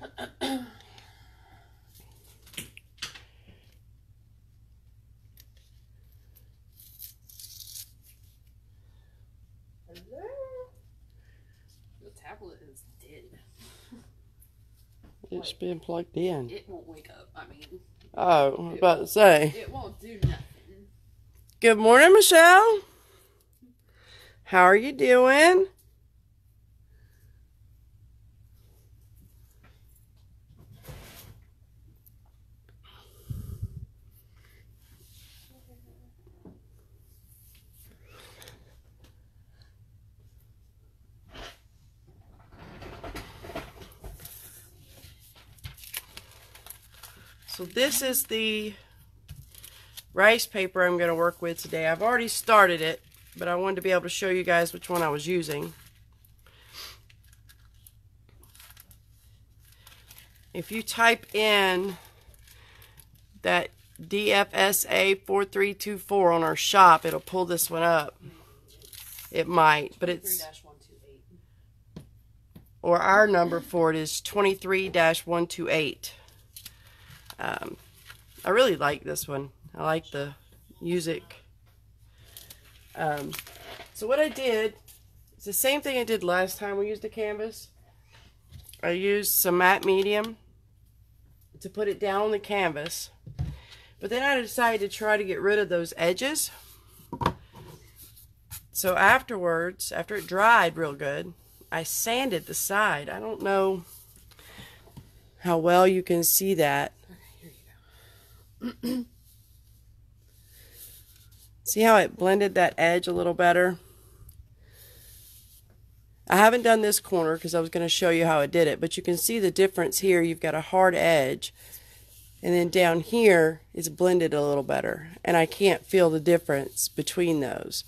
The tablet is dead. It's been plugged in. It won't wake up. I mean. Oh, I was about to say. It won't do nothing. Good morning, Michelle. How are you doing? So this is the rice paper I'm going to work with today. I've already started it, but I wanted to be able to show you guys which one I was using. If you type in that DFSA 4324 on our shop, it'll pull this one up. It might, but it's... 23-128. Or our number for it is 23-128. I really like this one. I like the music. So what I did, it's the same thing I did last time we used the canvas. I used some matte medium to put it down on the canvas. But then I decided to try to get rid of those edges. So afterwards, after it dried real good, I sanded the side. I don't know how well you can see that. See how it blended that edge a little better? I haven't done this corner because I was going to show you how I did it, but you can see the difference here. You've got a hard edge, and then down here it's blended a little better, and I can't feel the difference between those.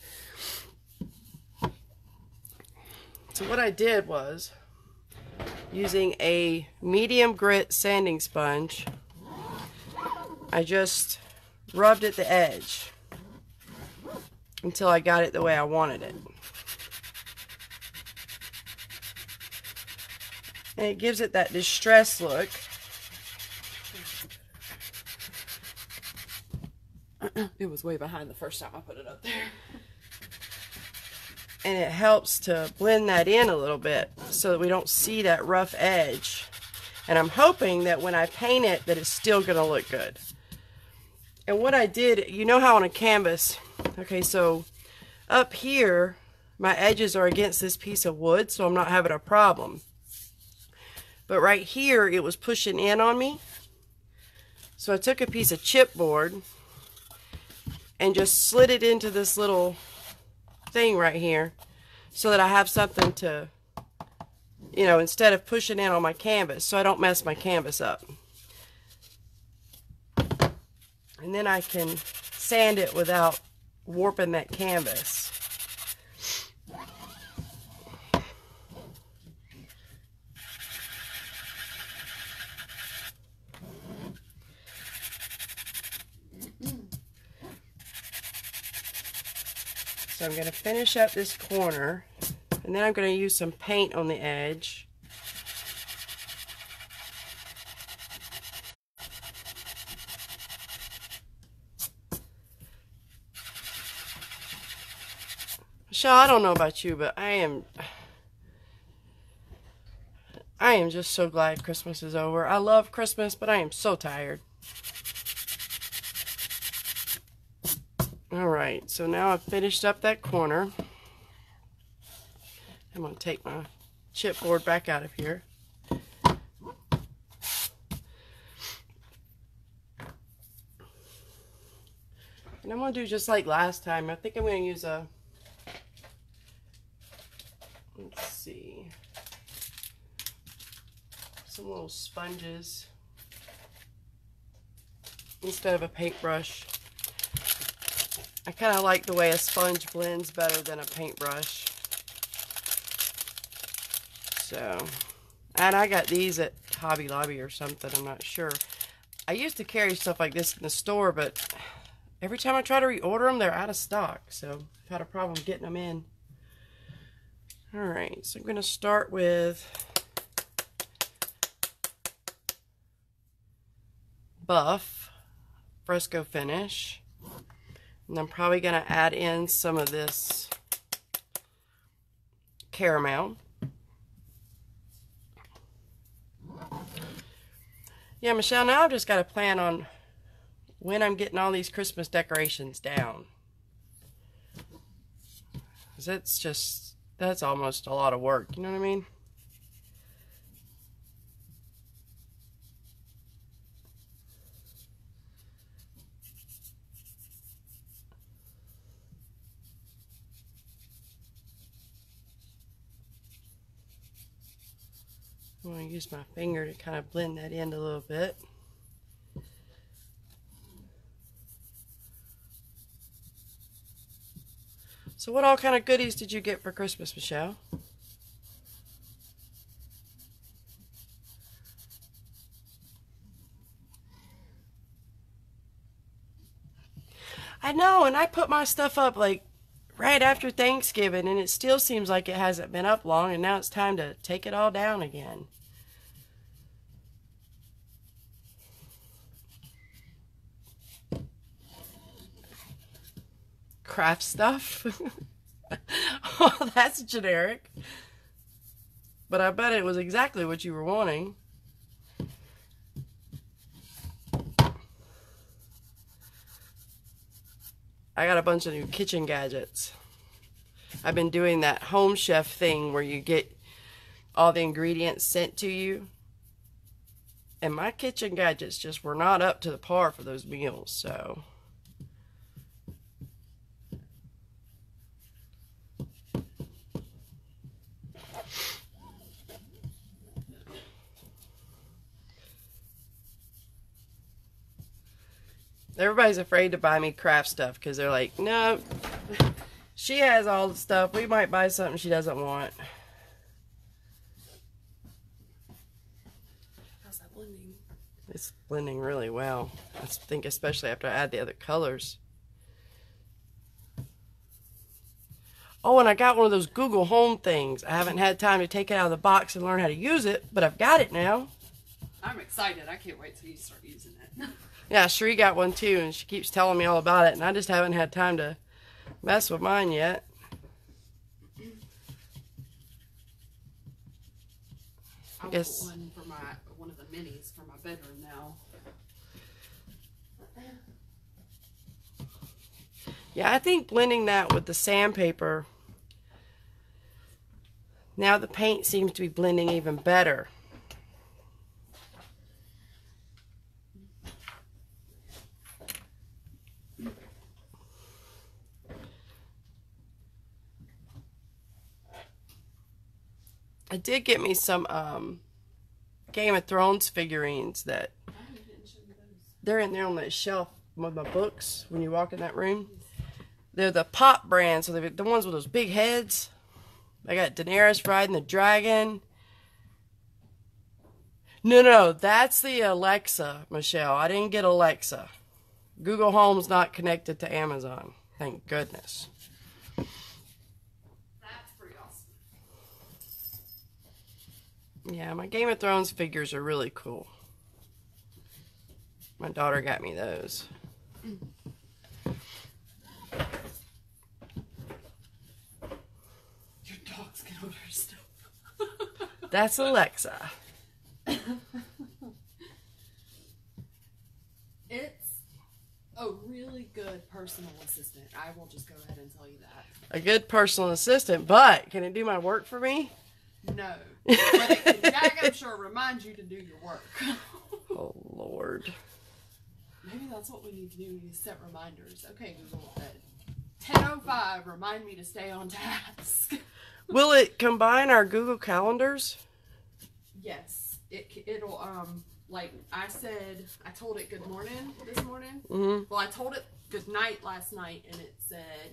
So what I did was, using a medium grit sanding sponge, I just rubbed at the edge until I got it the way I wanted it. And it gives it that distressed look. It was way behind the first time I put it up there. And it helps to blend that in a little bit so that we don't see that rough edge. And I'm hoping that when I paint it that it's still going to look good. And what I did, you know how on a canvas, okay, so up here, my edges are against this piece of wood, so I'm not having a problem. But right here, it was pushing in on me. So I took a piece of chipboard and just slid it into this little thing right here so that I have something to, you know, instead of pushing in on my canvas, so I don't mess my canvas up. And then I can sand it without warping that canvas. So I'm going to finish up this corner, and then I'm going to use some paint on the edge. Michelle, I don't know about you, but I am just so glad Christmas is over. I love Christmas, but I am so tired. Alright, so now I've finished up that corner. I'm going to take my chipboard back out of here. And I'm going to do just like last time. I think I'm going to use a, let's see, some little sponges instead of a paintbrush. I kind of like the way a sponge blends better than a paintbrush. So, and I got these at Hobby Lobby or something, I'm not sure. I used to carry stuff like this in the store, but every time I try to reorder them, they're out of stock. So, I've had a problem getting them in. Alright, so I'm going to start with buff fresco finish. And I'm probably going to add in some of this caramel. Yeah, Michelle, now I've just got to plan on when I'm getting all these Christmas decorations down. 'Cause it's just, that's almost a lot of work, you know what I mean? I'm going to use my finger to kind of blend that in a little bit. So what all kind of goodies did you get for Christmas, Michelle? I know, and I put my stuff up like right after Thanksgiving, and it still seems like it hasn't been up long, and now it's time to take it all down again. Craft stuff. Oh, that's generic. But I bet it was exactly what you were wanting. I got a bunch of new kitchen gadgets. I've been doing that home chef thing where you get all the ingredients sent to you. And my kitchen gadgets just were not up to the par for those meals, so. Everybody's afraid to buy me craft stuff because they're like, no, she has all the stuff. We might buy something she doesn't want. How's that blending? It's blending really well. I think especially after I add the other colors. Oh, and I got one of those Google Home things. I haven't had time to take it out of the box and learn how to use it, but I've got it now. I'm excited. I can't wait till you start using it. Yeah, Sheree got one too, and she keeps telling me all about it, and I just haven't had time to mess with mine yet. I guess. want one for one of the minis for my bedroom now. Yeah, I think blending that with the sandpaper, now the paint seems to be blending even better. I did get me some Game of Thrones figurines that they're in there on the shelf with my books when you walk in that room. They're the Pop brand, so they're the ones with those big heads. I got Daenerys riding the dragon. No, that's the Alexa, Michelle. I didn't get Alexa. Google Home's not connected to Amazon. Thank goodness. Yeah, my Game of Thrones figures are really cool. My daughter got me those. Your dog's get over stuff. That's Alexa. It's a really good personal assistant. I will just go ahead and tell you that. A good personal assistant, but can it do my work for me? No. But it can, I'm sure, remind you to do your work. Oh, Lord. Maybe that's what we need to do. We need to set reminders. Okay, Google, at 10:05, remind me to stay on task. Will it combine our Google calendars? Yes. It'll, like I said, I told it good morning this morning. Mm-hmm. Well, I told it good night last night, and it said,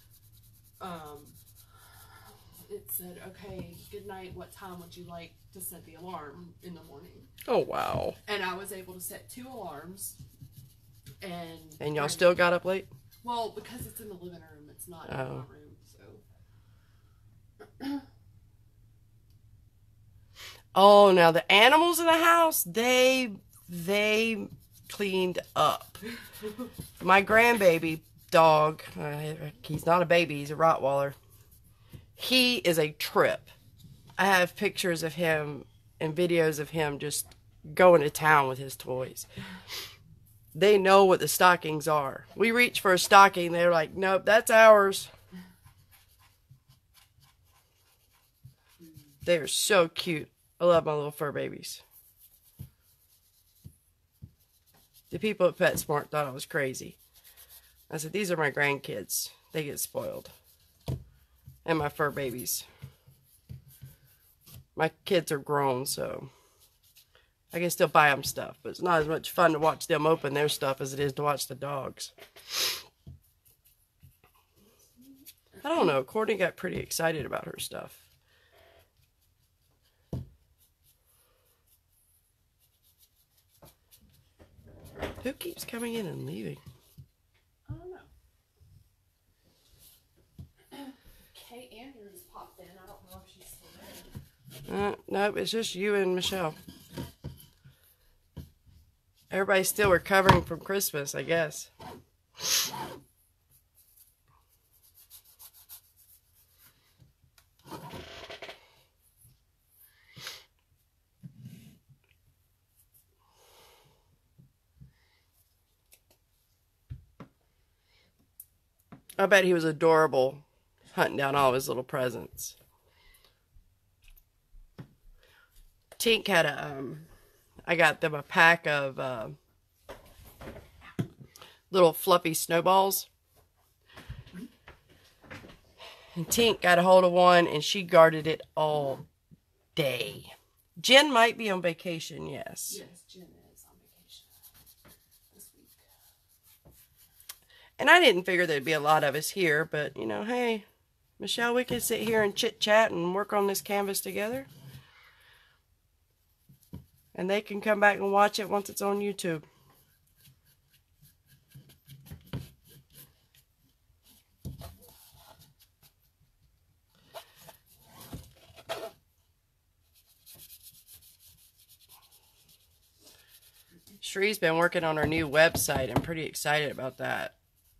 okay, good night, what time would you like to set the alarm in the morning? Oh, wow. And I was able to set 2 alarms. And y'all still got up late? Well, because it's in the living room, it's not in my room, so. Oh, now the animals in the house, they cleaned up. My grandbaby dog, he's not a baby, he's a Rottweiler. He is a trip. I have pictures of him and videos of him just going to town with his toys. They know what the stockings are. We reach for a stocking, they're like, nope, that's ours. They're so cute. I love my little fur babies. The people at PetSmart thought I was crazy. I said, these are my grandkids. They get spoiled. And my fur babies. My kids are grown, so I can still buy them stuff. But it's not as much fun to watch them open their stuff as it is to watch the dogs. I don't know. Courtney got pretty excited about her stuff. Who keeps coming in and leaving? I don't know. Kate Andrews popped in. I don't know if she's still there. Nope, it's just you and Michelle. Everybody's still recovering from Christmas, I guess. I bet he was adorable hunting down all of his little presents. Tink had I got them a pack of little fluffy snowballs. And Tink got a hold of one and she guarded it all day. Jen might be on vacation, yes. Yes, Jen is on vacation this week. And I didn't figure there'd be a lot of us here, but, you know, hey, Michelle, we can sit here and chit-chat and work on this canvas together. And they can come back and watch it once it's on YouTube. Shree's been working on her new website. I'm pretty excited about that.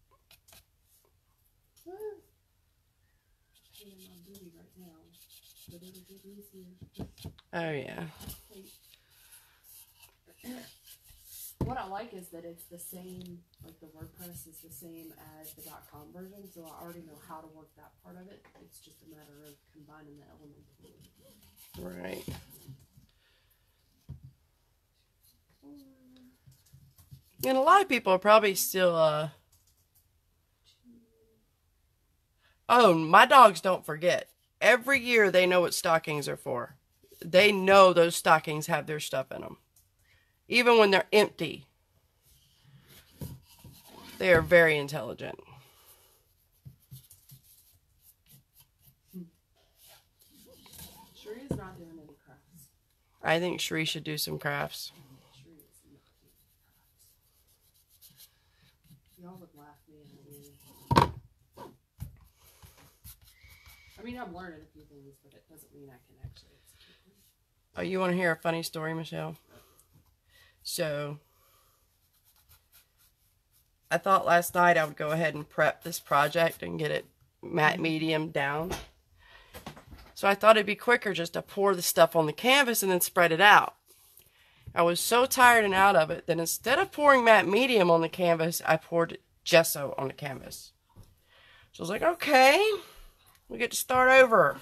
Oh, yeah. What I like is that it's the same, like the WordPress is the same as the .com version, so I already know how to work that part of it. It's just a matter of combining the elements. Right. And a lot of people are probably still, Oh, my dogs don't forget. Every year they know what stockings are for. They know those stockings have their stuff in them. Even when they're empty. They are very intelligent. Sheree is not doing any crafts. I think Sheree should do some crafts. Sheree is not doing crafts. Y'all would laugh me out. I mean, I'm learning a few things, but it doesn't mean I can actually execute them. Oh, you want to hear a funny story, Michelle? So, I thought last night I would go ahead and prep this project and get it matte medium down. So I thought it'd be quicker just to pour the stuff on the canvas and then spread it out. I was so tired and out of it that instead of pouring matte medium on the canvas, I poured gesso on the canvas. So I was like, okay, we get to start over.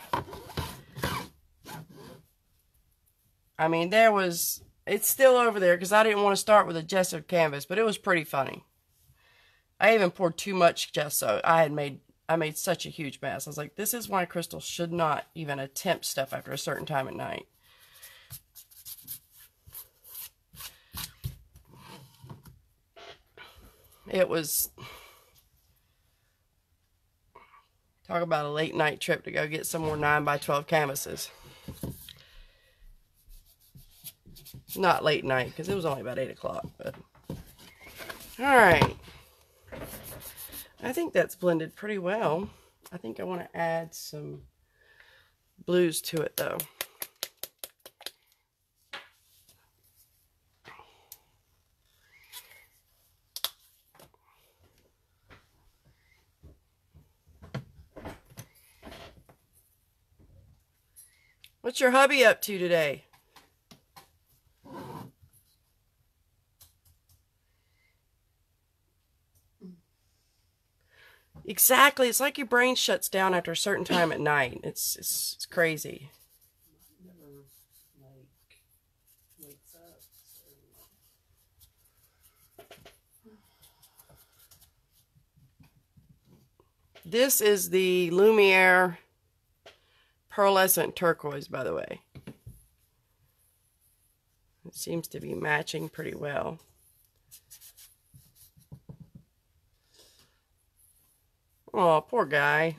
I mean, it's still over there because I didn't want to start with a gesso canvas, but it was pretty funny. I even poured too much gesso. I made such a huge mess. I was like, this is why Crystal should not even attempt stuff after a certain time at night. It was, talk about a late night trip to go get some more 9x12 canvases. Not late night, because it was only about 8 o'clock. But alright. I think that's blended pretty well. I think I want to add some blues to it, though. What's your hubby up to today? Exactly. It's like your brain shuts down after a certain time at night. It's crazy. Never like wakes up. This is the Lumiere Pearlescent Turquoise, by the way. It seems to be matching pretty well. Oh, poor guy.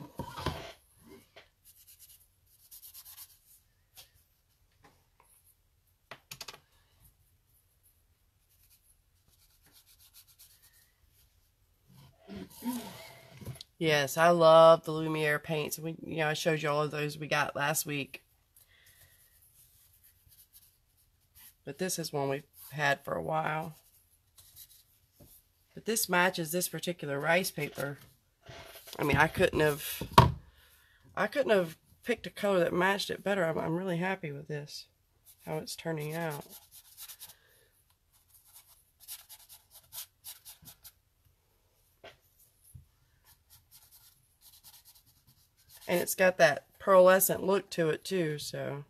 Yes, I love the Lumiere paints. I showed you all of those we got last week. But this is one we've had for a while. But this matches this particular rice paper. I mean, I couldn't have picked a color that matched it better. I'm really happy with this, how it's turning out. And it's got that pearlescent look to it too, so.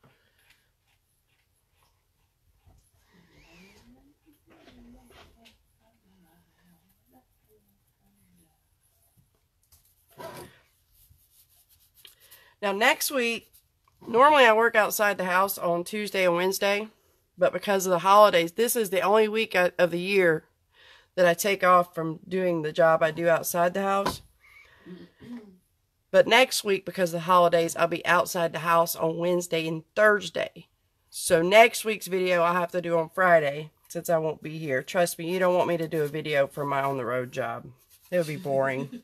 Now next week, normally I work outside the house on Tuesday and Wednesday, but because of the holidays, this is the only week of the year that I take off from doing the job I do outside the house. But next week, because of the holidays, I'll be outside the house on Wednesday and Thursday. So next week's video I'll have to do on Friday, since I won't be here. Trust me, you don't want me to do a video for my on-the-road job. It would be boring.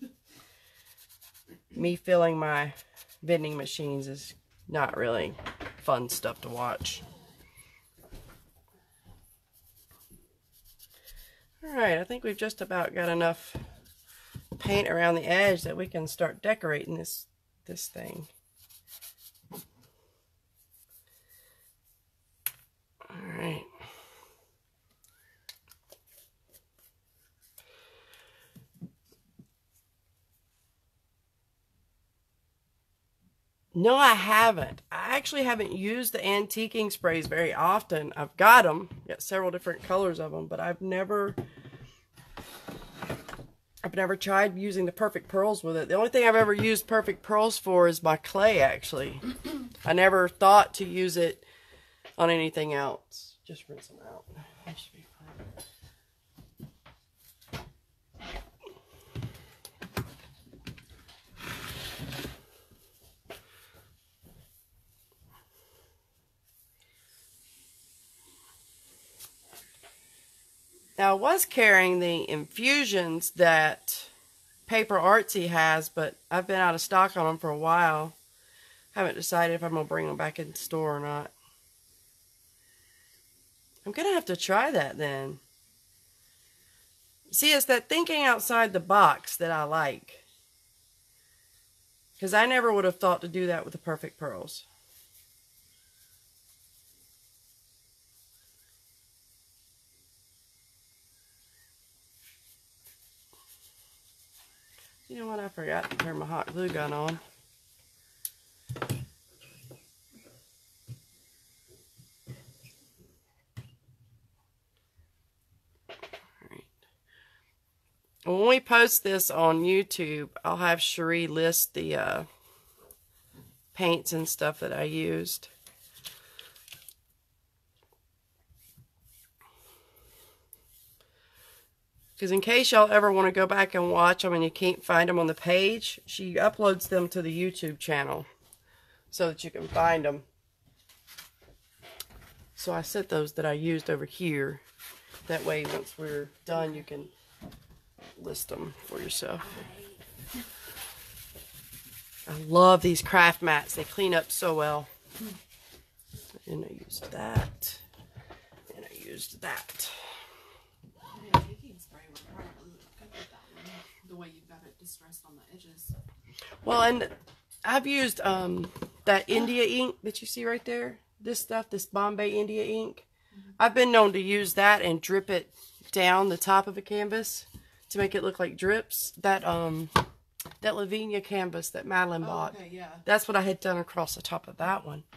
Me filling my vending machines is not really fun stuff to watch. Alright, I think we've just about got enough paint around the edge that we can start decorating this thing. Alright. No, I haven't. I actually haven't used the antiquing sprays very often. I've got them, got several different colors of them, but I've never tried using the Perfect Pearls with it. The only thing I've ever used Perfect Pearls for is my clay, actually. I never thought to use it on anything else. Just rinse them out. That should be fine. Now, I was carrying the infusions that Paper Artsy has, but I've been out of stock on them for a while. Haven't decided if I'm going to bring them back in the store or not. I'm going to have to try that then. See, it's that thinking outside the box that I like. Because I never would have thought to do that with the Perfect Pearls. You know what? I forgot to turn my hot glue gun on. When we post this on YouTube, I'll have Cherie list the paints and stuff that I used. Because in case y'all ever want to go back and watch them and you can't find them on the page, she uploads them to the YouTube channel so that you can find them. So I set those that I used over here. That way, once we're done, you can list them for yourself. I love these craft mats. They clean up so well. And I used that. And I used that. The way you've got it distressed on the edges. Well, and I've used that India ink that you see right there. This stuff, this Bombay India ink. I've been known to use that and drip it down the top of a canvas to make it look like drips. That Lavinia canvas that Madeline bought. Okay, yeah. That's what I had done across the top of that one.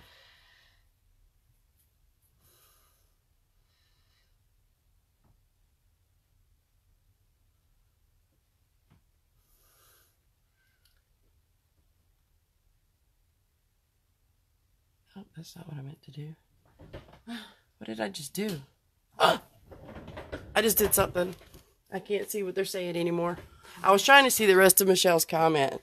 Oh, that's not what I meant to do. What did I just do? I just did something. I can't see what they're saying anymore. I was trying to see the rest of Michelle's comment.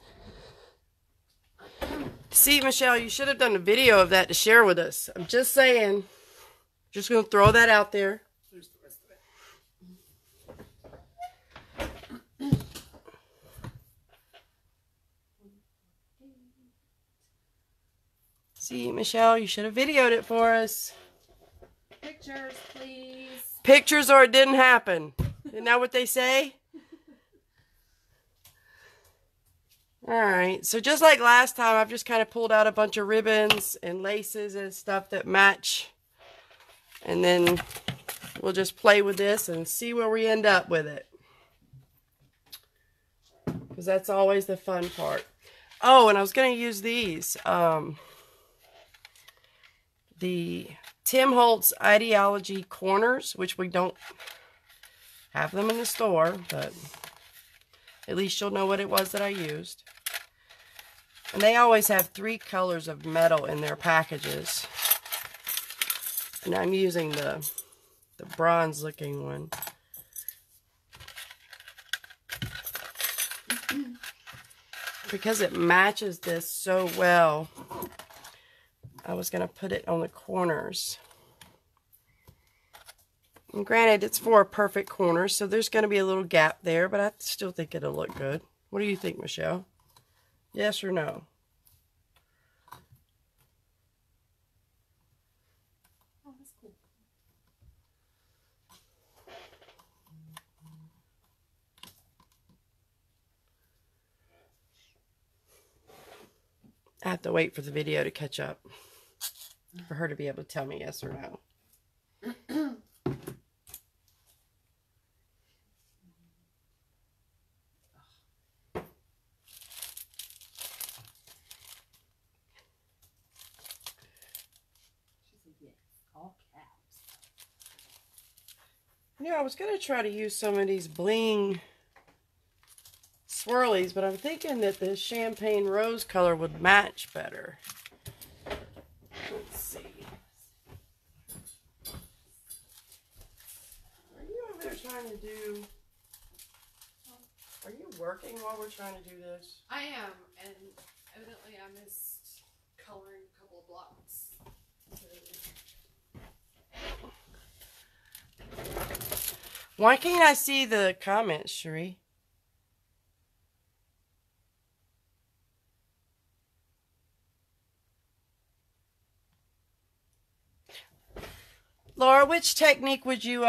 See, Michelle, you should have done a video of that to share with us. I'm just saying. Just going to throw that out there. There's the rest of it. See, Michelle, you should have videoed it for us. Pictures, please. Pictures or it didn't happen. Isn't that what they say? Alright, so just like last time, I've just kind of pulled out a bunch of ribbons and laces and stuff that match. And then we'll just play with this and see where we end up with it. Because that's always the fun part. Oh, and I was going to use these. The Tim Holtz Ideology corners, which we don't have them in the store, but at least you'll know what it was that I used. And they always have 3 colors of metal in their packages. And I'm using the bronze looking one. Because it matches this so well, I was going to put it on the corners. And granted, it's for a perfect corner, so there's going to be a little gap there, but I still think it'll look good. What do you think, Michelle? Yes or no? Oh, that's cool. I have to wait for the video to catch up for her to be able to tell me yes or no. Yeah, I was going to try to use some of these bling swirlies, but I'm thinking that the champagne rose color would match better. Let's see. Are you over there trying to do... Are you working while we're trying to do this? I am, and evidently I missed coloring a couple of blocks. Why can't I see the comments, Cherie? Laura, which technique would you,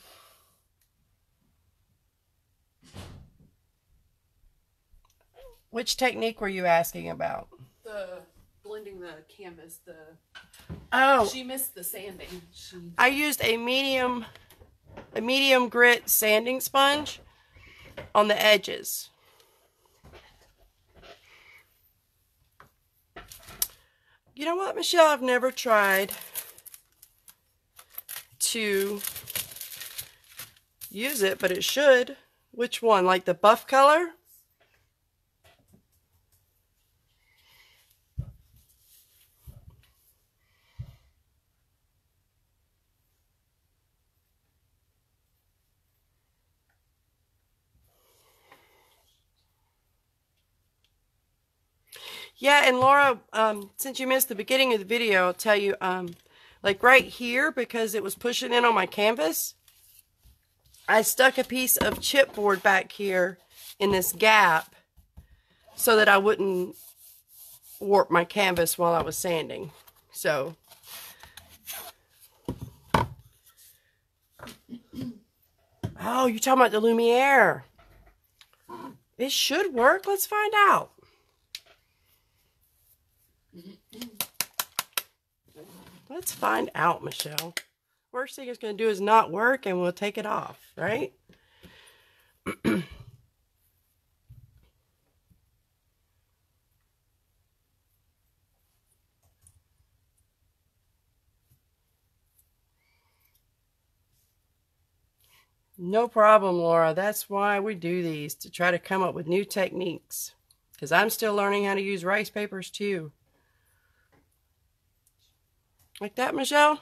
which technique were you asking about? The blending the canvas, Oh. She missed the sanding. I used a medium grit sanding sponge on the edges. You know what, Michelle? I've never tried to use it, but it should. Which one? Like the buff color? Yeah, and Laura, since you missed the beginning of the video, I'll tell you, like right here, because it was pushing in on my canvas, I stuck a piece of chipboard back here in this gap so that I wouldn't warp my canvas while I was sanding. So, oh, you're talking about the Lumiere. It should work. Let's find out. Let's find out, Michelle. Worst thing it's going to do is not work, and we'll take it off, right? No problem, Laura. That's why we do these, to try to come up with new techniques. Because I'm still learning how to use rice papers, too. Like that, Michelle?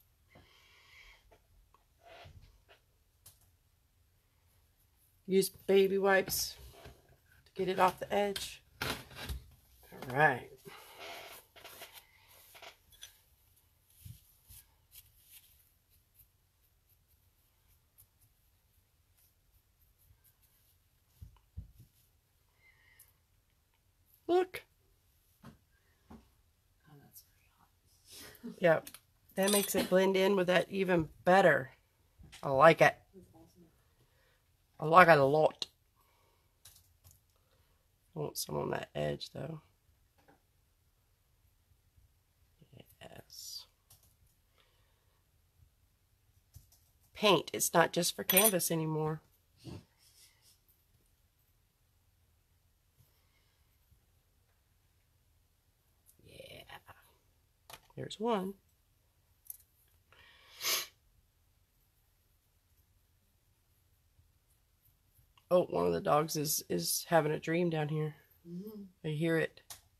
Use baby wipes to get it off the edge. All right. Look. Oh, that's very hot. Yep. That makes it blend in with that even better. I like it. I like it a lot. I want some on that edge, though. Yes. Paint. It's not just for canvas anymore. Yeah. There's one. Oh, one of the dogs is having a dream down here. I hear it.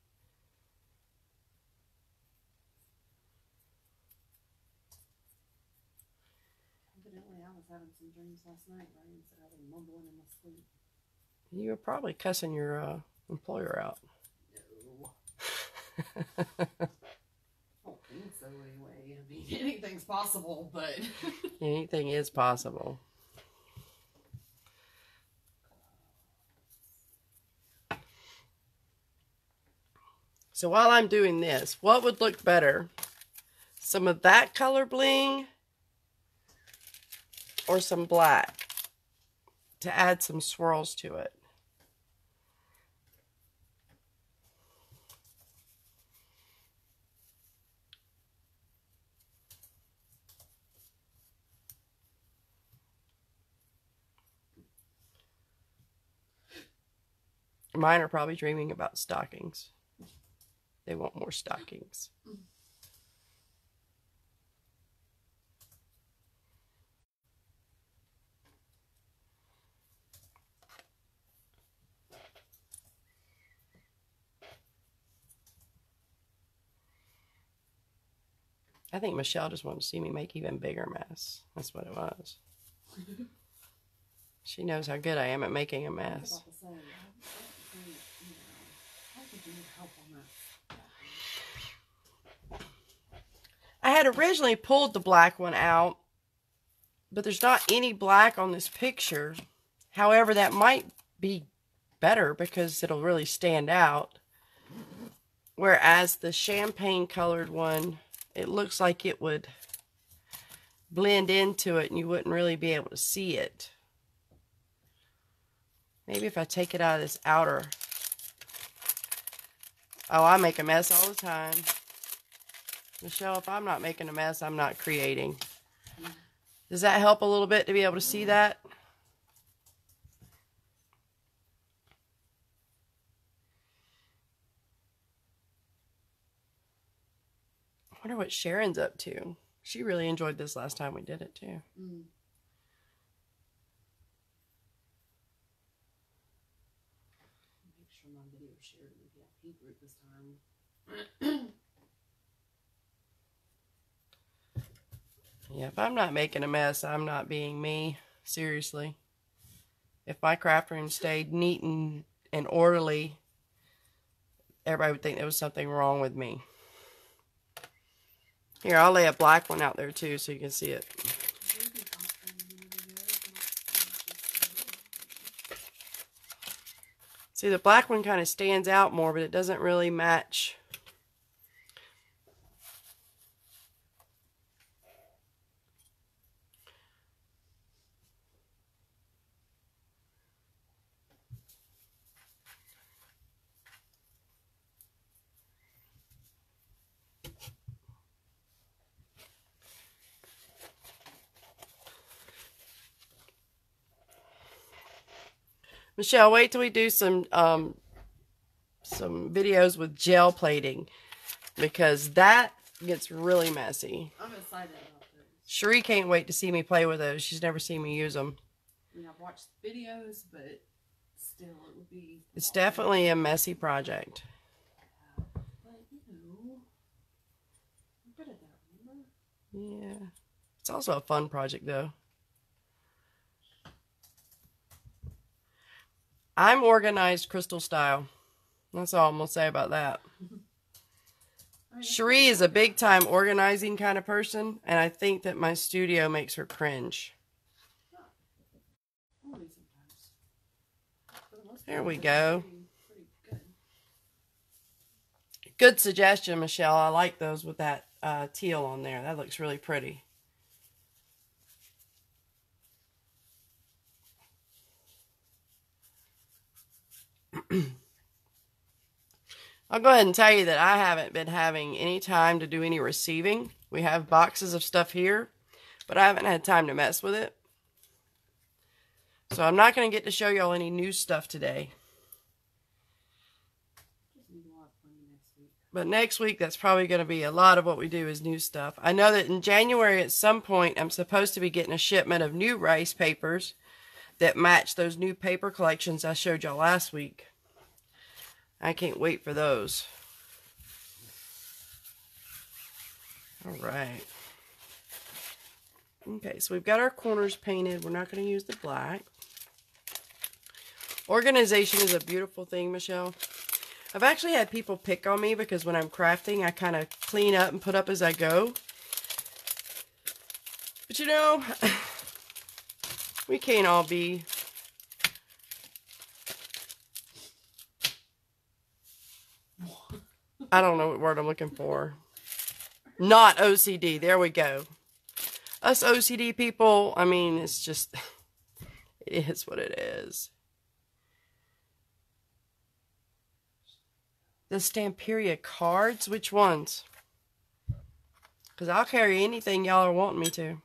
Evidently, I was having some dreams last night where I said I was mumbling in my sleep. You were probably cussing your employer out. No. I don't think so anyway. I mean, anything's possible, but... Anything is possible. So while I'm doing this, what would look better? Some of that color bling or some black to add some swirls to it? Mine are probably dreaming about stockings. They want more stockings. I think Michelle just wanted to see me make even bigger mess. That's what it was. She knows how good I am at making a mess. I had originally pulled the black one out, but there's not any black on this picture. However, that might be better because it'll really stand out. Whereas the champagne colored one, it looks like it would blend into it and you wouldn't really be able to see it. Maybe if I take it out of this outer. Oh, I make a mess all the time. Michelle, if I'm not making a mess, I'm not creating. Does that help a little bit to be able to see that? I wonder what Sharon's up to. She really enjoyed this last time we did it, too. Make sure my video shared in the VIP group this time. Yeah, if I'm not making a mess, I'm not being me. Seriously. If my craft room stayed neat and orderly, everybody would think there was something wrong with me. Here, I'll lay a black one out there too so you can see it. See, the black one kind of stands out more, but it doesn't really match. Michelle, wait till we do some videos with gel plating, because that gets really messy. I'm excited about those. Cherie can't wait to see me play with those. She's never seen me use them. I mean, I've watched videos, but still, it would be... It's definitely a messy project. Yeah. But, you know, I'm good at that, remember? Yeah. It's also a fun project, though. I'm organized crystal style. That's all I'm going to say about that. Cherie is a big-time organizing kind of person, and I think that my studio makes her cringe. There we go. Good suggestion, Michelle. I like those with that teal on there. That looks really pretty. I'll go ahead and tell you that I haven't been having any time to do any receiving. We have boxes of stuff here, but I haven't had time to mess with it. So I'm not going to get to show y'all any new stuff today. But next week, that's probably going to be a lot of what we do is new stuff. I know that in January at some point, I'm supposed to be getting a shipment of new rice papers that match those new paper collections I showed y'all last week. I can't wait for those. All right. Okay, so we've got our corners painted. We're not going to use the black. Organization is a beautiful thing, Michelle. I've actually had people pick on me because when I'm crafting, I kind of clean up and put up as I go. But you know, we can't all be... I don't know what word I'm looking for. Not OCD. There we go. Us OCD people, I mean, it's just... It is what it is. The Stamperia cards? Which ones? Because I'll carry anything y'all are wanting me to.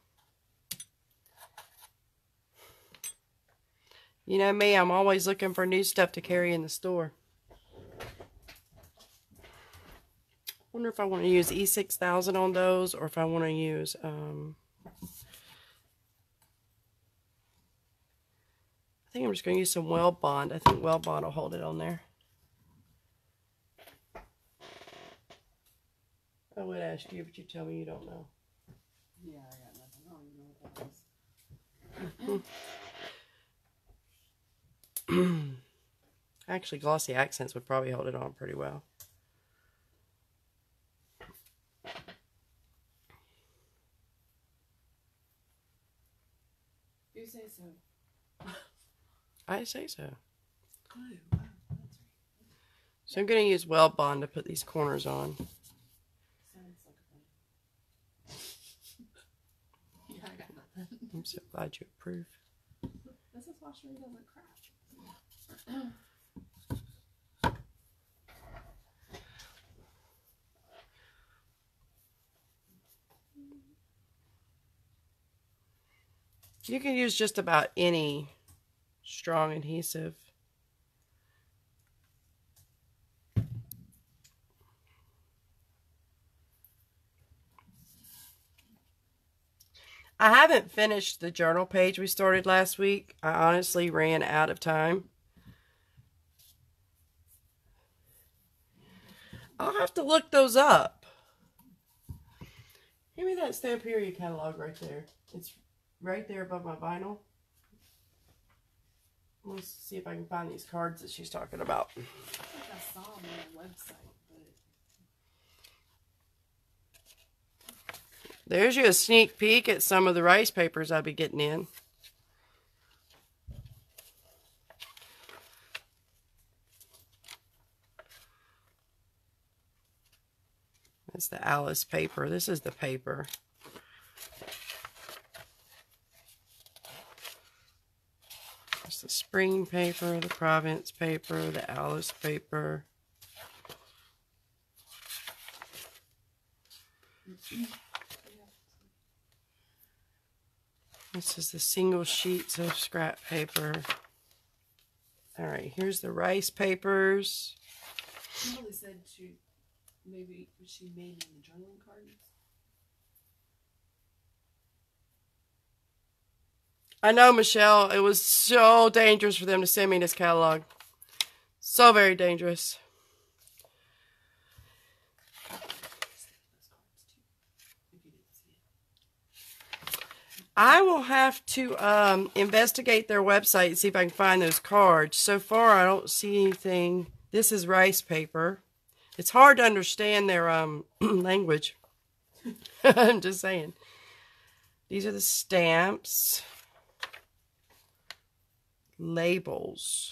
You know me, I'm always looking for new stuff to carry in the store. Wonder if I want to use E6000 on those, or if I want to use... I think I'm just going to use some Weldbond. I think Weldbond will hold it on there. I would ask you, but you tell me you don't know. Yeah, I got nothing. I don't even know what that is. Actually, glossy accents would probably hold it on pretty well. You say so. I say so. So I'm going to use Weldbond to put these corners on. Yeah, I got nothing. I'm so glad you approve. This is why Cherie doesn't craft. You can use just about any strong adhesive. I haven't finished the journal page we started last week. I honestly ran out of time. I'll have to look those up. Give me that Stamperia catalog right there. It's right there above my vinyl. Let's see if I can find these cards that she's talking about. I think I saw them on the website, but... There's you a sneak peek at some of the rice papers I'll be getting in. That's the Alice paper. This is the paper. It's the spring paper, the Province paper, the Alice paper. This is the single sheets of scrap paper. All right, here's the rice papers. Kimberly said she made me the journaling cards. I know, Michelle. It was so dangerous for them to send me this catalog. So very dangerous. I will have to investigate their website and see if I can find those cards. So far, I don't see anything. This is rice paper. It's hard to understand their language. I'm just saying. These are the stamps. Labels.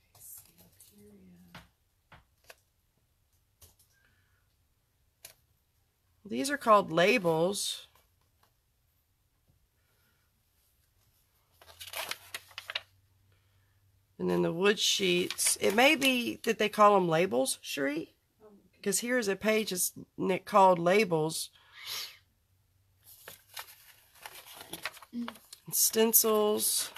These are called labels. And then the wood sheets. It may be that they call them labels, Cherie. Because here's a page that's called labels. Stencils.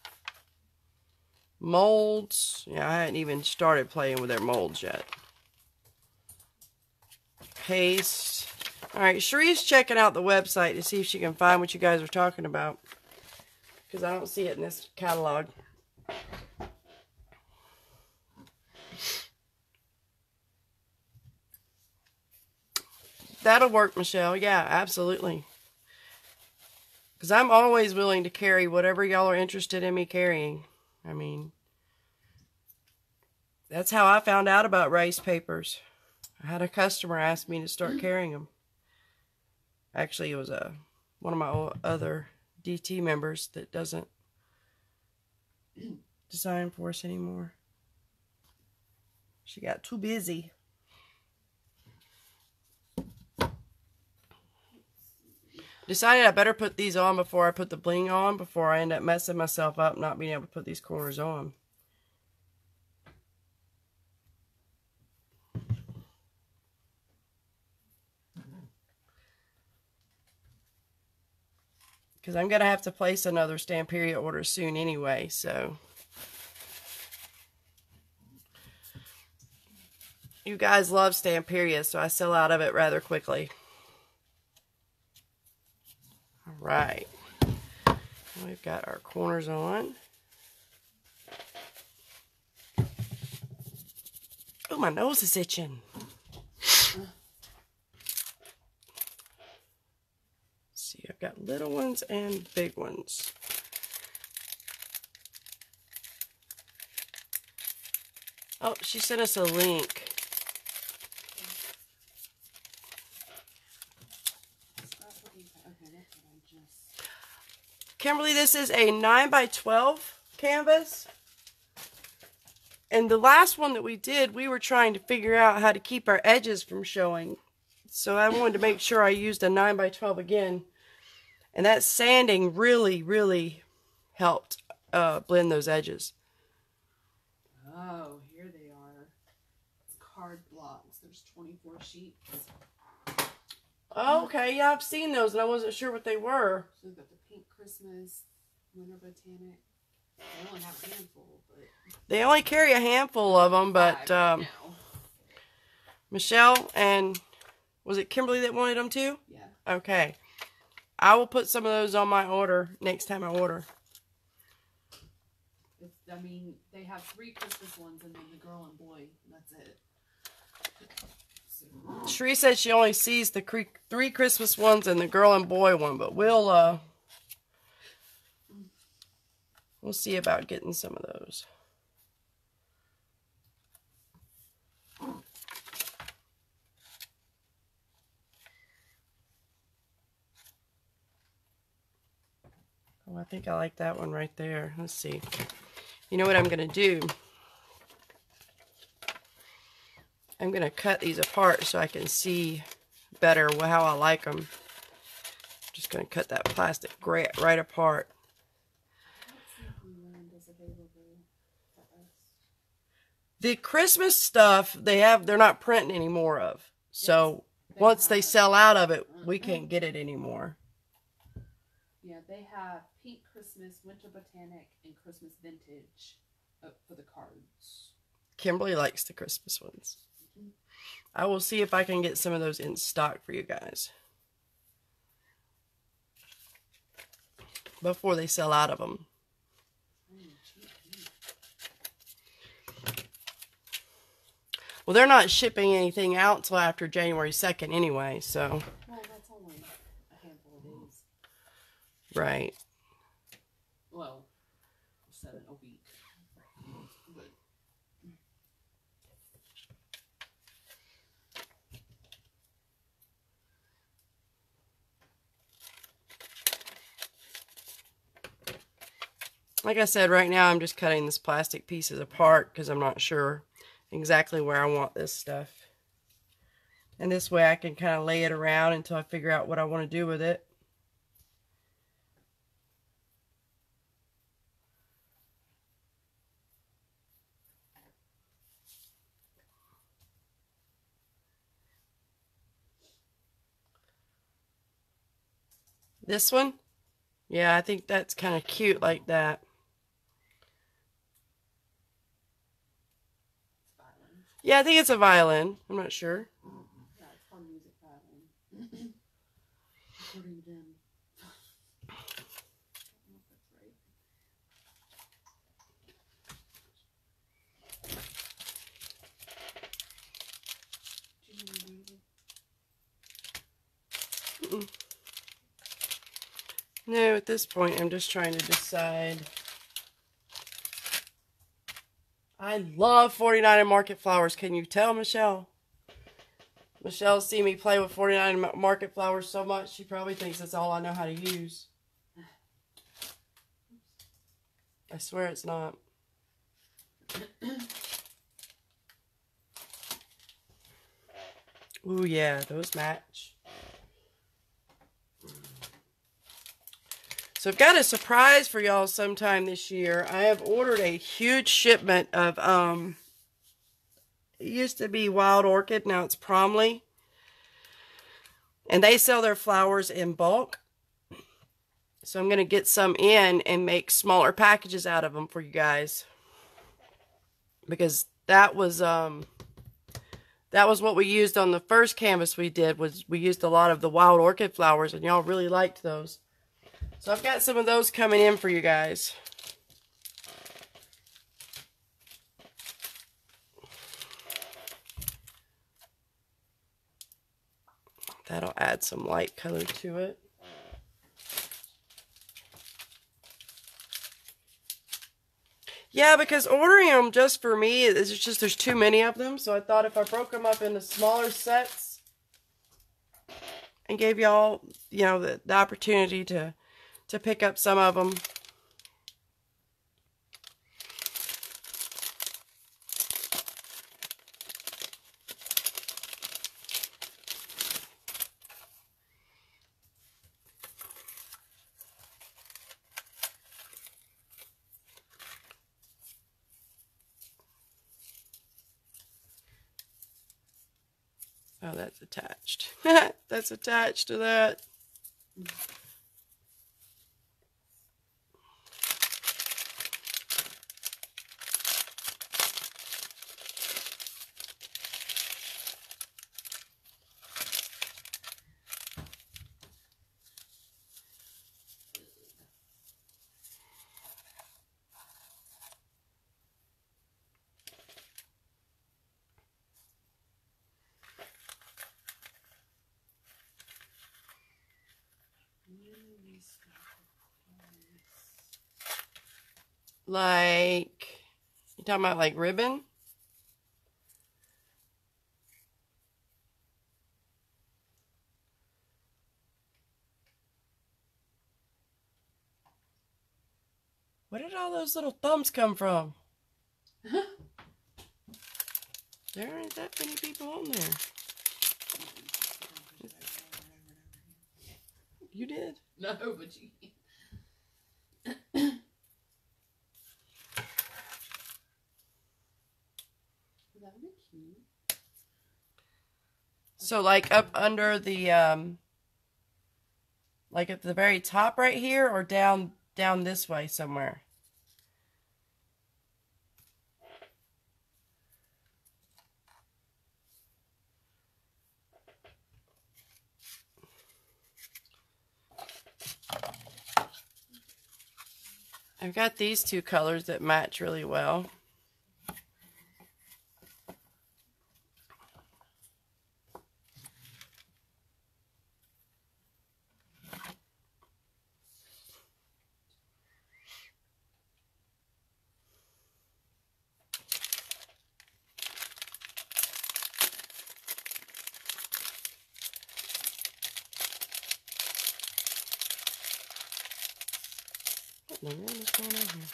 Molds. Yeah, I hadn't even started playing with their molds yet. Paste. Alright, Cherie's checking out the website to see if she can find what you guys are talking about. Because I don't see it in this catalog. That'll work, Michelle. Yeah, absolutely. Because I'm always willing to carry whatever y'all are interested in me carrying. I mean, that's how I found out about rice papers. I had a customer ask me to start carrying them. Actually, it was one of my other DT members that doesn't design for us anymore. She got too busy. Decided I better put these on before I put the bling on, before I end up messing myself up not being able to put these corners on. Because I'm going to have to place another Stamperia order soon anyway, so. You guys love Stamperia, so I sell out of it rather quickly. Alright. We've got our corners on. Oh, my nose is itching. See, I've got little ones and big ones. Oh, she sent us a link. Kimberly, this is a 9x12 canvas. And the last one that we did, we were trying to figure out how to keep our edges from showing. So I wanted to make sure I used a 9x12 again. And that sanding really, really helped blend those edges. Oh, here they are. It's card blocks. There's 24 sheets. Oh, okay, yeah, I've seen those, and I wasn't sure what they were. So we've got the Pink Christmas, Winter Botanic. They only have a handful, but... They only carry a handful of them, but Michelle and... Was it Kimberly that wanted them too? Yeah. Okay. I will put some of those on my order next time I order. I mean, they have 3 Christmas ones and then the girl and boy, and that's it. Cherie said she only sees the 3 Christmas ones and the girl and boy one, but we'll see about getting some of those. Oh, I think I like that one right there. Let's see. You know what I'm going to do? I'm going to cut these apart so I can see better how I like them. Just going to cut that plastic right apart. The Christmas stuff they're not printing any more of. So once they sell out of it, we can't get it anymore. Yeah, they have Pink Christmas, Winter Botanic, and Christmas Vintage. for the cards. Kimberly likes the Christmas ones. I will see if I can get some of those in stock for you guys before they sell out of them. Well, they're not shipping anything out until after January 2nd anyway, so. Well, that's only a handful of days. Right. Well, 7 a week. But like I said, right now I'm just cutting this plastic pieces apart because I'm not sure exactly where I want this stuff. And this way I can kind of lay it around until I figure out what I want to do with it. This one? Yeah, I think that's kind of cute like that. Yeah, I think it's a violin. I'm not sure. yeah, it's fun music violin. According to them. I don't know if that's right. Do you know what it is? No, at this point, I'm just trying to decide. I love 49 and Market Flowers. Can you tell, Michelle? Michelle's seen me play with 49 and Market Flowers so much, she probably thinks that's all I know how to use. I swear it's not. Ooh, yeah, those match. So I've got a surprise for y'all sometime this year. I have ordered a huge shipment of, it used to be Wild Orchid, now it's Promley. And they sell their flowers in bulk. So I'm going to get some in and make smaller packages out of them for you guys. Because that was what we used on the first canvas we did, was we used a lot of the Wild Orchid flowers, and y'all really liked those. So I've got some of those coming in for you guys. That'll add some light color to it. Yeah, because ordering them just for me, it's just there's too many of them. So I thought if I broke them up into smaller sets and gave y'all, you know, the opportunity to pick up some of them. Oh, that's attached. That's attached to that. Like, you talking about like ribbon? Where did all those little thumbs come from? There aren't that many people on there. You did? No, but you can't. That would be cute. So like up under the, like at the very top right here, or down this way somewhere? I've got these two colors that match really well. What in the world is going on here?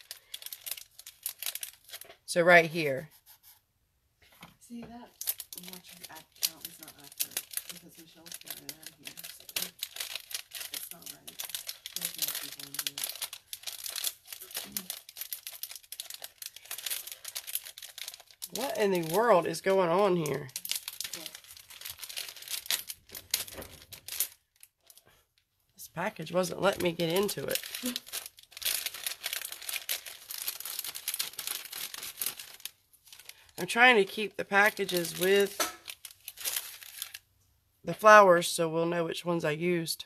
So right here. See that? I'm watching the ad count is not accurate because Michelle's got it on here, so it's not right. There's more people in here. What in the world is going on here? This package wasn't letting me get into it. I'm trying to keep the packages with the flowers so we'll know which ones I used.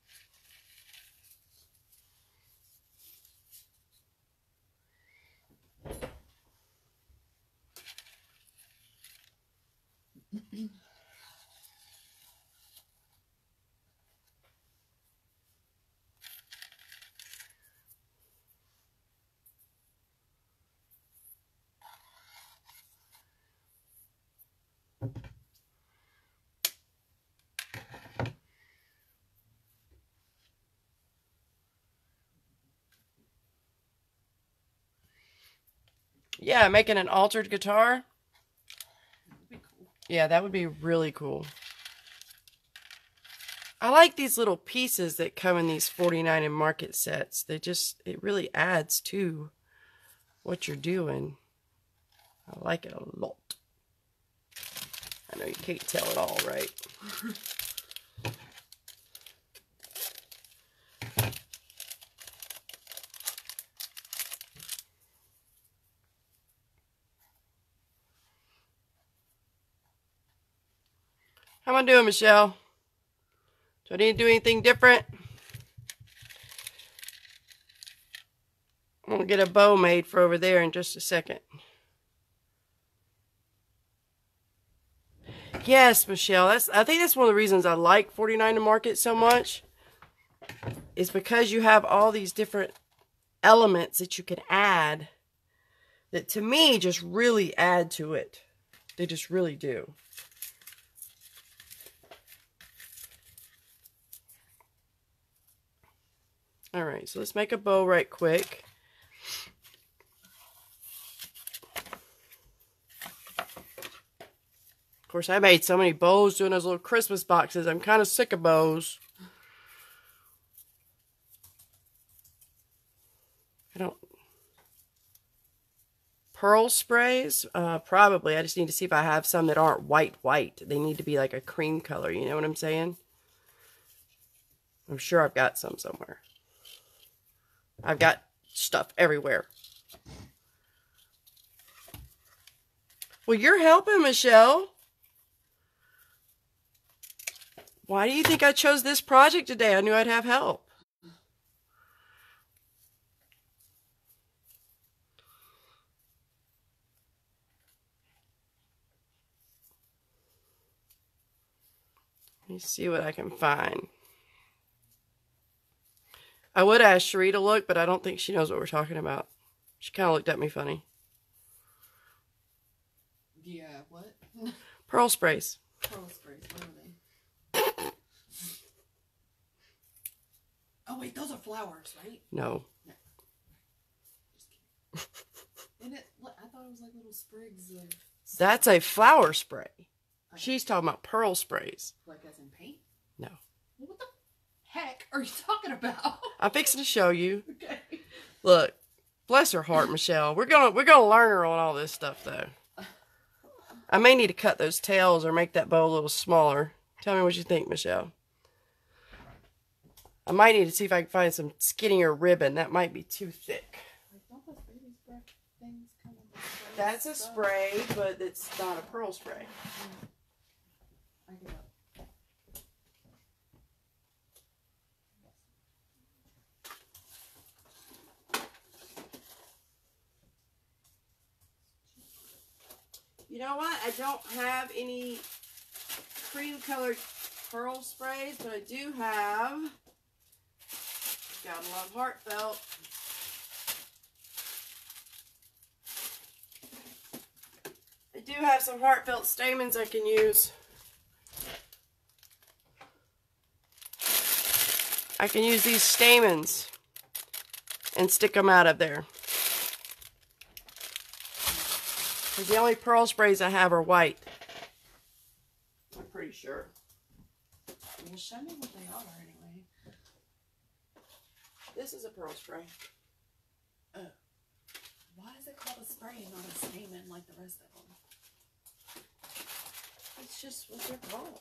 Yeah, making an altered guitar. That'd be cool. Yeah, that would be really cool. I like these little pieces that come in these 49 and market sets. It really adds to what you're doing. I like it a lot. I know you can't tell it all, right? How am I doing, Michelle? Do I need to do anything different? I'm going to get a bow made for over there in just a second. Yes, Michelle. I think that's one of the reasons I like 49 to Market so much. Is because you have all these different elements that you can add that to me just really add to it. They just really do. All right, so let's make a bow right quick. Of course, I made so many bows doing those little Christmas boxes. I'm kind of sick of bows. I don't... Pearl sprays? Probably. I just need to see if I have some that aren't white. They need to be like a cream color, you know what I'm saying? I'm sure I've got some somewhere. I've got stuff everywhere. Well, you're helping, Michelle. Why do you think I chose this project today? I knew I'd have help. Let me see what I can find. I would ask Cherie to look, but I don't think she knows what we're talking about. She kind of looked at me funny. Yeah, what? Pearl sprays. Pearl sprays, what are they? Oh wait, those are flowers, right? No. No. Just kidding. I thought it was like little sprigs of... That's a flower spray. She's talking about pearl sprays. Like as in paint? No. Well, what the heck are you talking about? I'm fixing to show you. Okay. Look, bless her heart, Michelle. We're gonna learn her on all this stuff though. I may need to cut those tails or make that bow a little smaller. Tell me what you think, Michelle. I might need to see if I can find some skinnier ribbon. That might be too thick. Don't those baby spray things come in the spray? That's a spray, but it's not a pearl spray. I give up. You know what? I don't have any cream colored pearl sprays, but I do have, gotta love Heartfelt. I do have some Heartfelt stamens I can use. I can use these stamens and stick them out of there. Because the only pearl sprays I have are white. I'm pretty sure. Well, show me what they are anyway. This is a pearl spray. Why is it called a spray and not a stamen like the rest of them? It's just what they're called.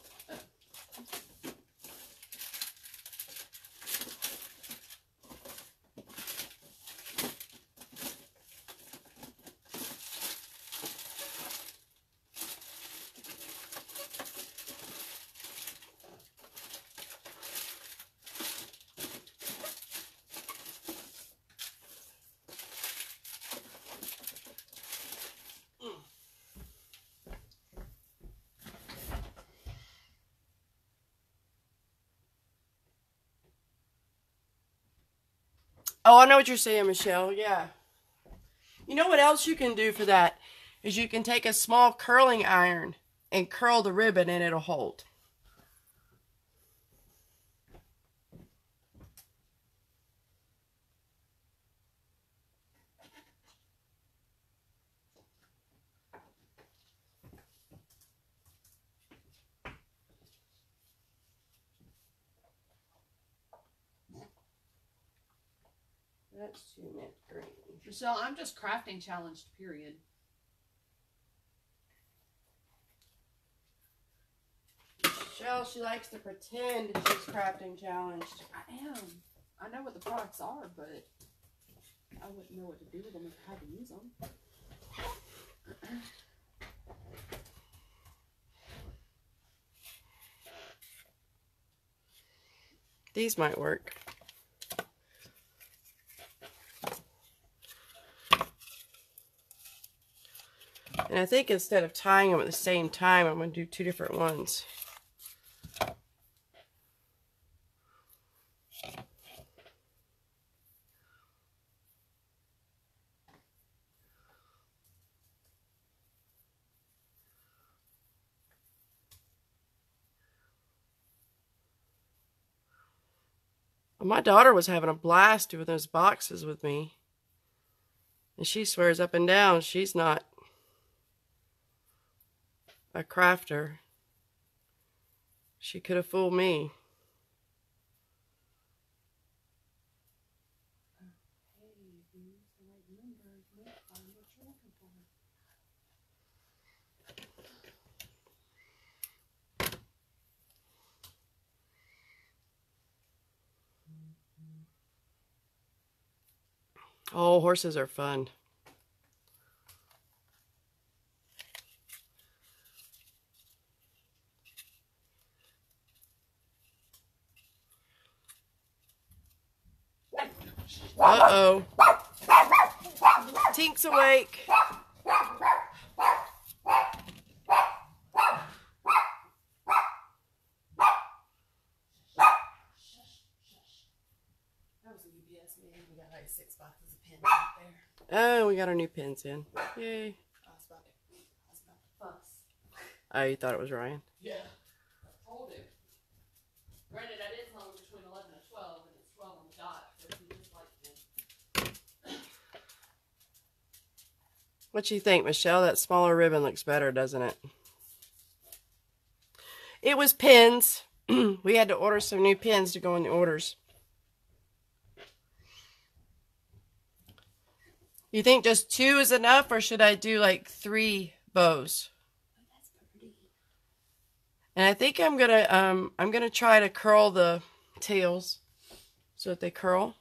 Oh, I know what you're saying, Michelle. Yeah. You know what else you can do for that? Is you can take a small curling iron and curl the ribbon and it'll hold. That's too mint green. Michelle, I'm just crafting challenged, period. Michelle, she likes to pretend she's crafting challenged. I am. I know what the products are, but I wouldn't know what to do with them if I had to use them. These might work. And I think instead of tying them at the same time, I'm going to do two different ones. My daughter was having a blast with those boxes with me. And she swears up and down she's not a crafter. She could have fooled me. Oh, horses are fun. Uh-oh. Tink's awake. Oh, we got our new pins in. Yay. I was about to fuss. Oh, you thought it was Ryan? Yeah. I told him. Granted, I did tell him between 11 and 12, and it's 12 on the dot, so he just liked it. What you think, Michelle? That smaller ribbon looks better, doesn't it? It was pins. We had to order some new pins to go in the orders. You think just 2 is enough, or should I do like 3 bows? That's pretty. And I think I'm gonna try to curl the tails so that they curl.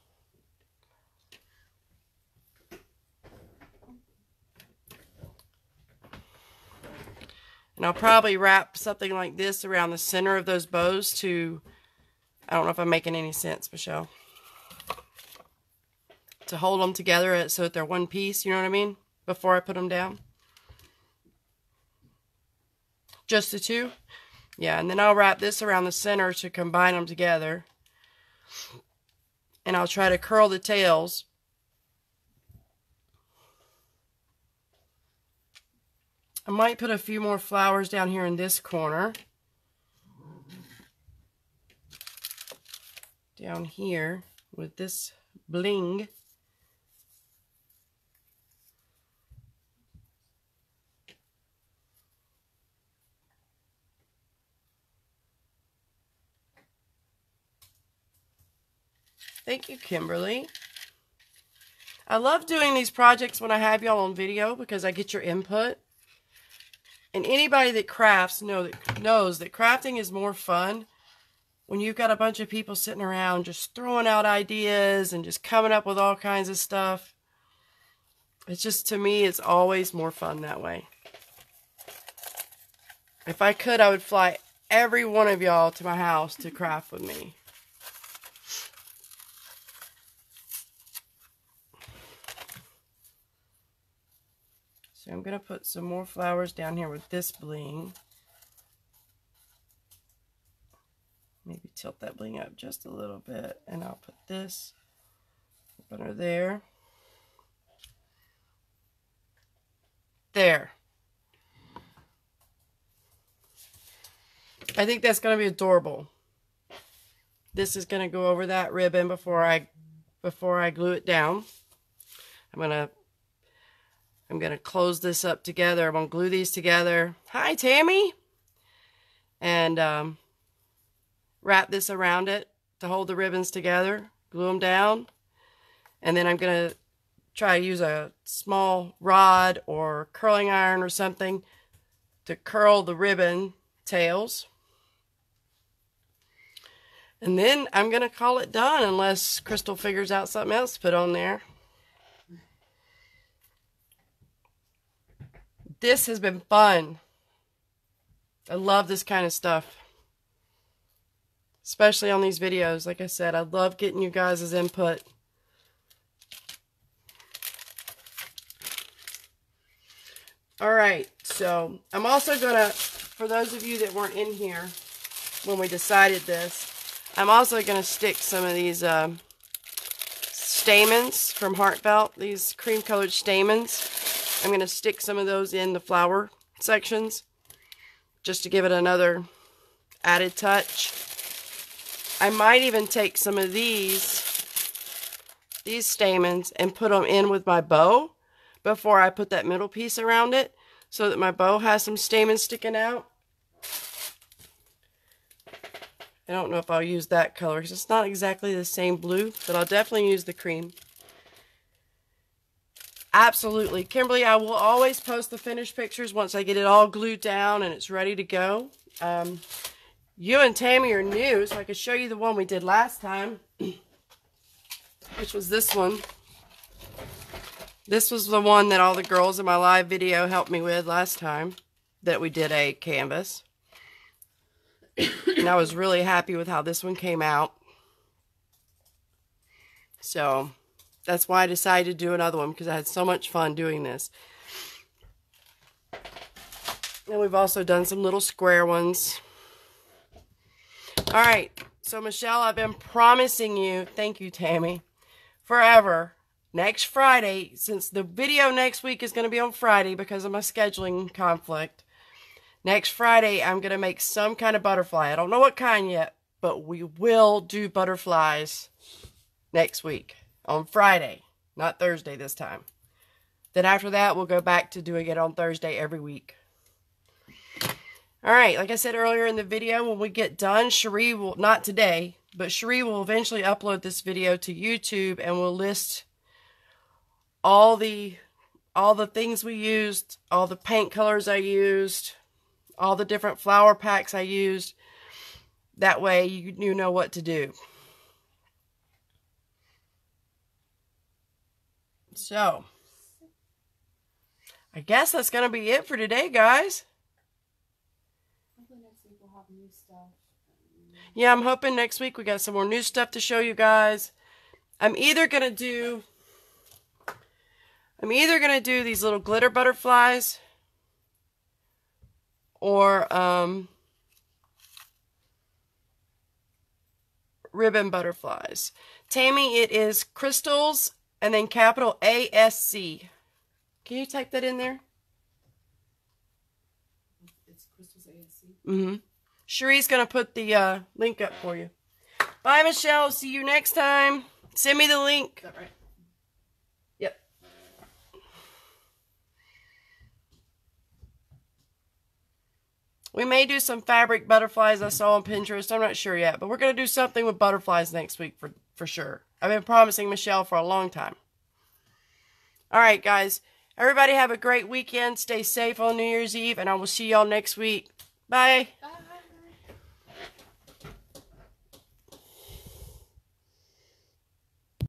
And I'll probably wrap something like this around the center of those bows to, I don't know if I'm making any sense, Michelle, to hold them together so that they're one piece, you know what I mean, before I put them down. Just the two? Yeah, and then I'll wrap this around the center to combine them together. And I'll try to curl the tails. I might put a few more flowers down here in this corner. Down here with this bling. Thank you, Kimberly. I love doing these projects when I have y'all on video because I get your input. And anybody that crafts knows that crafting is more fun when you've got a bunch of people sitting around just throwing out ideas and just coming up with all kinds of stuff. It's just, to me, it's always more fun that way. If I could, I would fly every one of y'all to my house to craft with me. So I'm going to put some more flowers down here with this bling. Maybe tilt that bling up just a little bit. And I'll put this up under there. There. I think that's going to be adorable. This is going to go over that ribbon before I glue it down. I'm going to close this up together. I'm going to glue these together. Hi, Tammy. And wrap this around it to hold the ribbons together. Glue them down. And then I'm going to try to use a small rod or curling iron or something to curl the ribbon tails. And then I'm going to call it done unless Crystal figures out something else to put on there. This has been fun. I love this kind of stuff. Especially on these videos. Like I said, I love getting you guys' input. Alright, so I'm also going to, for those of you that weren't in here when we decided this, I'm also going to stick some of these stamens from Heartfelt, these cream colored stamens. I'm going to stick some of those in the flower sections just to give it another added touch. I might even take some of these stamens and put them in with my bow before I put that middle piece around it so that my bow has some stamens sticking out. I don't know if I'll use that color because it's not exactly the same blue, but I'll definitely use the cream. Absolutely. Kimberly, I will always post the finished pictures once I get it all glued down and it's ready to go. You and Tammy are new, so I could show you the one we did last time, which was this one. This was the one that all the girls in my live video helped me with last time that we did a canvas. And I was really happy with how this one came out. So that's why I decided to do another one, because I had so much fun doing this. And we've also done some little square ones. Alright, so Michelle, I've been promising you, thank you Tammy, forever, next Friday, since the video next week is going to be on Friday because of my scheduling conflict, next Friday I'm going to make some kind of butterfly. I don't know what kind yet, but we will do butterflies next week. On Friday, not Thursday this time. Then after that, we'll go back to doing it on Thursday every week. Alright, like I said earlier in the video, when we get done, Cherie will, not today, but Cherie will eventually upload this video to YouTube and will list all the things we used, all the paint colors I used, all the different flower packs I used. That way you know what to do. So, I guess that's going to be it for today, guys. Hopefully next week we'll have new stuff. Yeah, I'm hoping next week we got some more new stuff to show you guys. I'm either going to do these little glitter butterflies, or ribbon butterflies. Tammy, it is crystals and then capital ASC. Can you type that in there? It's crystals ASC. Mm-hmm. Cherie's going to put the link up for you. Bye, Michelle. See you next time. Send me the link. Is that right? Yep. We may do some fabric butterflies I saw on Pinterest. I'm not sure yet, but we're going to do something with butterflies next week for sure. I've been promising Michelle for a long time. All right, guys. Everybody have a great weekend. Stay safe on New Year's Eve, and I will see y'all next week. Bye. Bye.